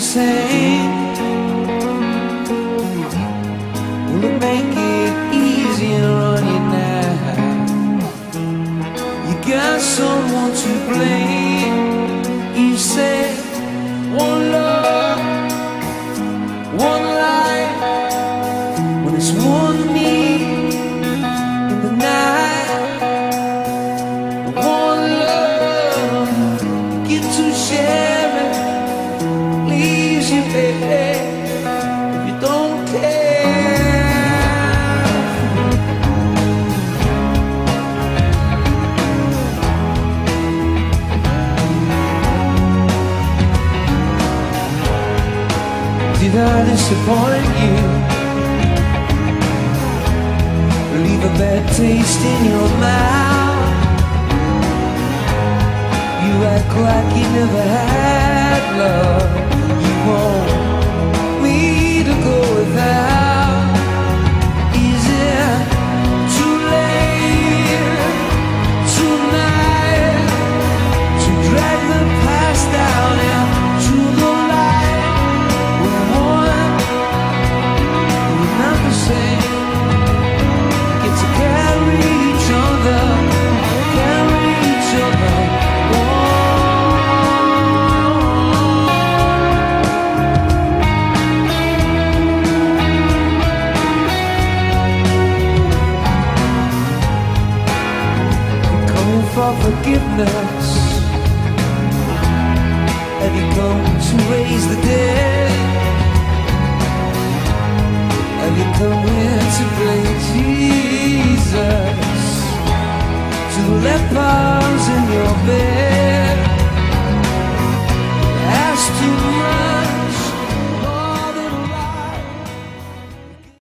same. Will it make it easier on you now? You got someone to blame. You say one love, one life, when it's one me in the night. One love, get to share it, leaves you, baby, if you don't care. Did I disappoint you? Leave a bad taste in your mouth. You act like you never had love. You want me to go without. Is it too late tonight to drag the past down into the light? We're one, we're not the same. Get to carry each other, carry each other. For forgiveness, have you come to raise the dead?